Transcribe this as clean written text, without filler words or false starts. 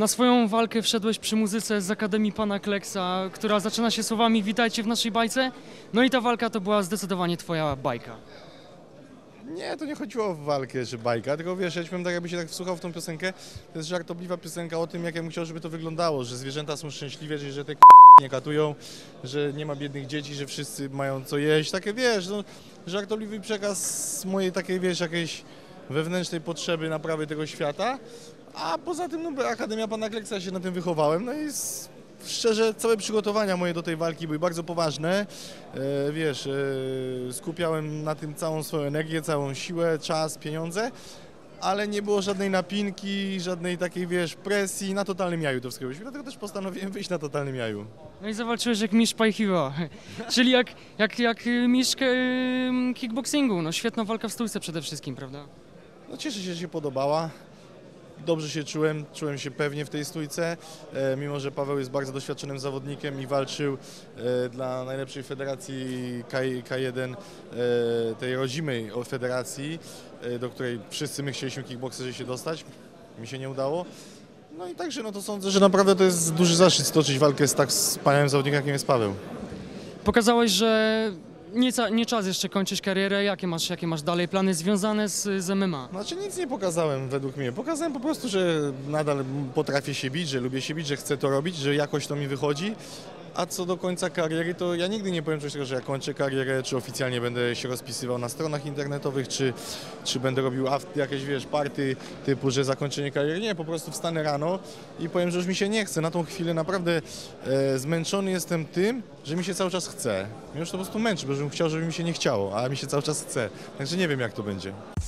Na swoją walkę wszedłeś przy muzyce z Akademii Pana Kleksa, która zaczyna się słowami "Witajcie w naszej bajce". No i ta walka to była zdecydowanie twoja bajka. Nie, to nie chodziło o walkę czy bajka, tylko wiesz, ja ci powiem tak, jakby się tak wsłuchał w tą piosenkę, to jest żartobliwa piosenka o tym, jak ja bym chciał, żeby to wyglądało, że zwierzęta są szczęśliwe, że te nie katują, że nie ma biednych dzieci, że wszyscy mają co jeść, takie wiesz, no, żartobliwy przekaz z mojej takiej, wiesz, jakiejś wewnętrznej potrzeby naprawy tego świata, a poza tym, no, Akademia Pana Kleksa, ja się na tym wychowałem, no i szczerze, całe przygotowania moje do tej walki były bardzo poważne, wiesz, skupiałem na tym całą swoją energię, całą siłę, czas, pieniądze, ale nie było żadnej napinki, żadnej takiej, wiesz, presji, na totalnym jaju to wszystko robić, dlatego też postanowiłem wyjść na totalnym jaju. No i zawalczyłeś jak mistrz Pajchiwa, czyli jak mistrz kickboxingu. No świetna walka w stójce przede wszystkim, prawda? No cieszę się, że się podobała. Dobrze się czułem się pewnie w tej stójce, mimo że Paweł jest bardzo doświadczonym zawodnikiem i walczył dla najlepszej federacji K1, tej rodzimej federacji, do której wszyscy my chcieliśmy kickbokserzy się dostać, mi się nie udało. No i także no to sądzę, że naprawdę to jest duży zaszczyt stoczyć walkę z tak wspaniałym zawodnikiem, jakim jest Paweł. Pokazałeś, że nie czas jeszcze kończyć karierę. Jakie masz dalej plany związane z MMA? Znaczy nic nie pokazałem według mnie. Pokazałem po prostu, że nadal potrafię się bić, że lubię się bić, że chcę to robić, że jakoś to mi wychodzi. A co do końca kariery, to ja nigdy nie powiem czegoś takiego, że ja kończę karierę, czy oficjalnie będę się rozpisywał na stronach internetowych, czy będę robił jakieś, wiesz, party typu, że zakończenie kariery. Nie, po prostu wstanę rano i powiem, że już mi się nie chce. Na tą chwilę naprawdę zmęczony jestem tym, że mi się cały czas chce. Mnie już to po prostu męczy, bo bym chciał, żeby mi się nie chciało, a mi się cały czas chce. Także nie wiem, jak to będzie.